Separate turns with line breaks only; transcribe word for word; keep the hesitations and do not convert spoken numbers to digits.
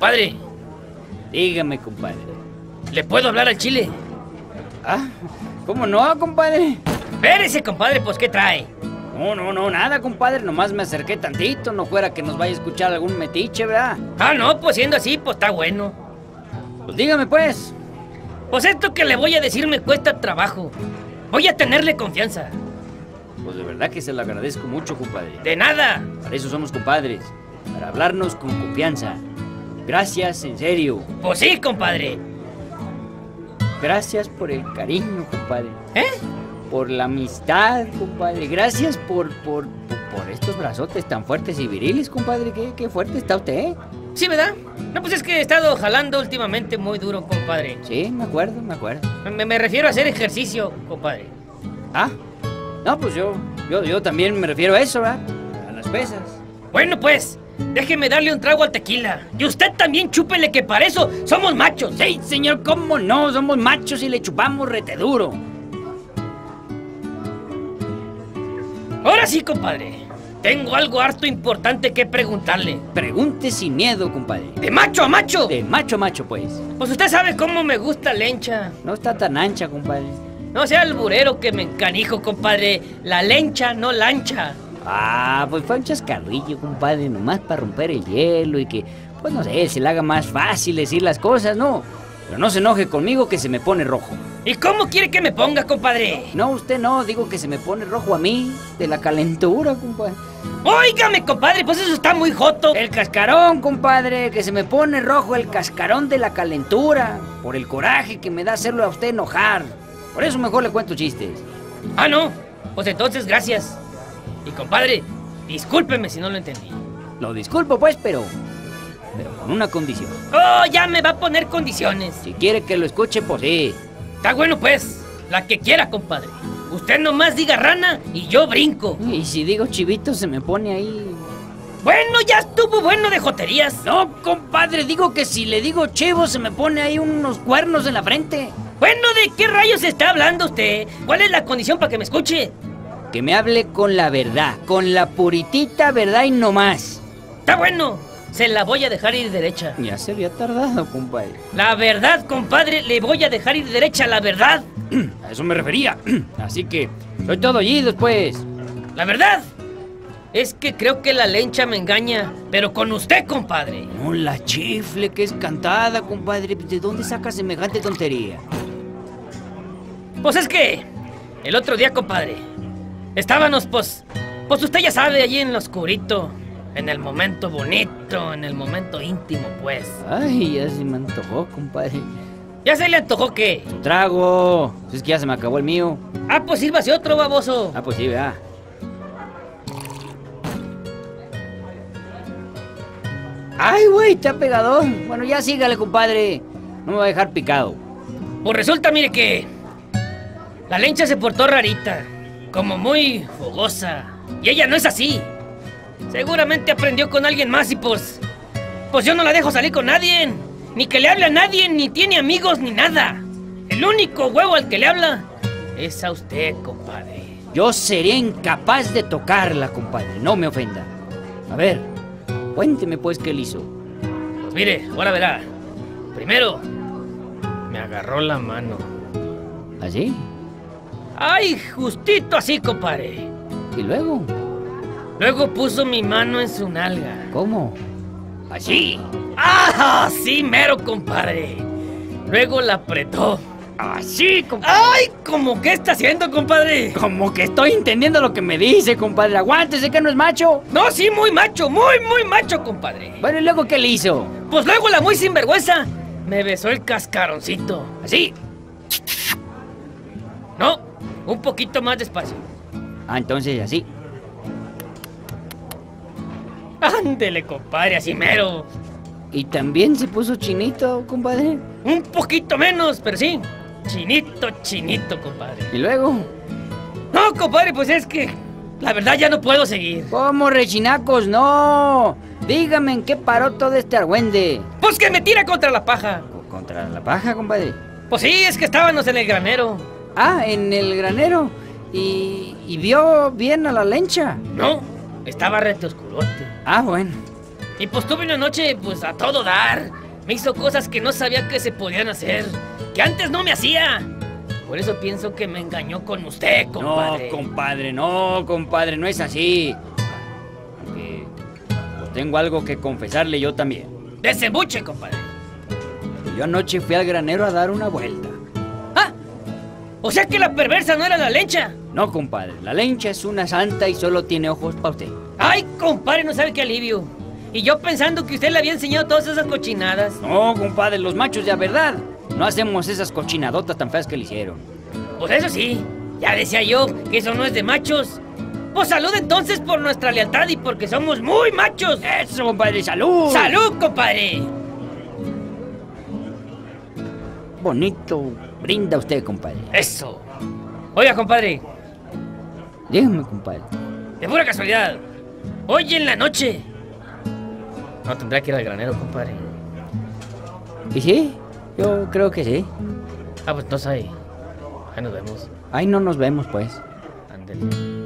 Compadre.
Dígame, compadre.
¿Le puedo hablar al chile?
Ah, ¿cómo no, compadre?
Espérese, compadre, pues, ¿qué trae?
No, no, no, nada, compadre. Nomás me acerqué tantito. No fuera que nos vaya a escuchar algún metiche, ¿verdad?
Ah, no, pues siendo así, pues está bueno.
Pues dígame, pues.
Pues esto que le voy a decir me cuesta trabajo. Voy a tenerle confianza.
Pues de verdad que se lo agradezco mucho, compadre.
De nada.
Para eso somos compadres. Para hablarnos con confianza. Gracias, en serio.
Pues sí, compadre.
Gracias por el cariño, compadre.
¿Eh?
Por la amistad, compadre. Gracias por, por, por, por estos brazotes tan fuertes y viriles, compadre. Qué, qué fuerte está usted, ¿eh?
Sí, ¿verdad? No, pues es que he estado jalando últimamente muy duro, compadre.
Sí, me acuerdo, me acuerdo.
Me, me refiero a hacer ejercicio, compadre.
Ah, no, pues yo, yo, yo también me refiero a eso, ¿verdad? A las pesas.
Bueno, pues, déjeme darle un trago al tequila. Y usted también chúpele, que para eso somos machos.
Sí, señor, ¿cómo no? Somos machos y le chupamos rete duro.
Ahora sí, compadre. Tengo algo harto importante que preguntarle.
Pregunte sin miedo, compadre.
¿De macho a macho?
De macho a macho, pues.
Pues usted sabe cómo me gusta la lencha.
No está tan ancha, compadre.
No sea alburero que me encanijo, compadre. La lencha, no lancha.
Ah, pues fue un chascarrillo, compadre, nomás para romper el hielo y que, pues no sé, se le haga más fácil decir las cosas, ¿no? Pero no se enoje conmigo que se me pone rojo.
¿Y cómo quiere que me ponga, compadre?
No, usted no, digo que se me pone rojo a mí, de la calentura, compadre.
Óigame, compadre, pues eso está muy joto.
El cascarón, compadre, que se me pone rojo el cascarón de la calentura, por el coraje que me da hacerlo a usted enojar. Por eso mejor le cuento chistes.
Ah, no, pues entonces gracias. Y compadre, discúlpeme si no lo entendí.
Lo disculpo, pues, pero... pero con una condición.
Oh, ya me va a poner condiciones.
Si quiere que lo escuche, pues sí.
Está bueno, pues, la que quiera, compadre. Usted nomás diga rana y yo brinco.
Y si digo chivito, se me pone ahí...
Bueno, ya estuvo bueno de joterías.
No, compadre, digo que si le digo chivo, se me pone ahí unos cuernos en la frente.
Bueno, ¿de qué rayos está hablando usted? ¿Cuál es la condición para que me escuche?
Que me hable con la verdad, con la puritita verdad y no más.
Está bueno, se la voy a dejar ir derecha.
Ya se había tardado, compadre.
La verdad, compadre, le voy a dejar ir derecha, la verdad.
A eso me refería. Así que soy todo oídos, pues.
La verdad es que creo que la lencha me engaña, pero con usted, compadre.
No la chifle, que es cantada, compadre. ¿De dónde saca semejante tontería?
Pues es que el otro día, compadre, estábamos, pues, pues usted ya sabe, allí en lo oscurito, en el momento bonito, en el momento íntimo, pues.
Ay, ya se me antojó, compadre.
¿Ya se le antojó qué?
Un trago. Es que ya se me acabó el mío.
Ah, pues sírvase otro, baboso.
Ah, pues sí, vea. Ay, güey, está pegador. Bueno, ya sígale, compadre. No me va a dejar picado.
Pues resulta, mire que la lencha se portó rarita, como muy fogosa. Y ella no es así. Seguramente aprendió con alguien más y pues... Pues yo no la dejo salir con nadie. Ni que le hable a nadie, ni tiene amigos, ni nada. El único huevo al que le habla es a usted, compadre.
Yo sería incapaz de tocarla, compadre. No me ofenda. A ver, cuénteme pues qué le hizo.
Pues mire, ahora verá. Primero, me agarró la mano.
¿Así?
¡Ay, justito así, compadre!
¿Y luego?
Luego puso mi mano en su nalga.
¿Cómo?
¿Así? ¡Ah! Sí, mero, compadre. Luego la apretó.
¿Así, compadre?
¡Ay! ¿Cómo qué está haciendo, compadre?
Como que estoy entendiendo lo que me dice, compadre. Aguántese que no es macho.
No, sí, muy macho, muy, muy macho, compadre.
Bueno, ¿y luego qué le hizo?
Pues luego la muy sinvergüenza me besó el cascaroncito.
¿Así?
No, un poquito más despacio.
Ah, entonces así.
Ándele, compadre, así mero.
¿Y también se puso chinito, compadre?
Un poquito menos, pero sí. Chinito, chinito, compadre.
¿Y luego?
No, compadre, pues es que la verdad ya no puedo seguir.
¿Cómo, rechinacos? No. Dígame en qué paró todo este argüende.
Pues que me tira contra la paja.
¿Contra la paja, compadre?
Pues sí, es que estábamos en el granero.
Ah, en el granero. ¿Y, y vio bien a la lencha?
No, estaba rete oscurote.
Ah, bueno.
Y pues tuve una noche, pues, a todo dar. Me hizo cosas que no sabía que se podían hacer, que antes no me hacía. Por eso pienso que me engañó con usted, compadre.
No, compadre, no, compadre, no es así. Porque pues tengo algo que confesarle yo también.
Desembuche, compadre.
Yo anoche fui al granero a dar una vuelta.
¡Ah! O sea que la perversa no era la lencha.
No, compadre, la lencha es una santa y solo tiene ojos para usted.
¡Ay, compadre, no sabe qué alivio! Y yo pensando que usted le había enseñado todas esas cochinadas.
No, compadre, los machos de a verdad no hacemos esas cochinadotas tan feas que le hicieron.
Pues eso sí, ya decía yo que eso no es de machos. Pues salud entonces por nuestra lealtad y porque somos muy machos.
Eso, compadre, salud.
¡Salud, compadre!
Bonito brinda usted, compadre.
Eso. Oiga, compadre,
Dígame, compadre.
de pura casualidad, hoy en la noche no tendrá que ir al granero, compadre.
¿Y sí? Yo creo que sí.
Ah, pues no sé. Ahí nos vemos.
Ahí no nos vemos, pues.
Ándele.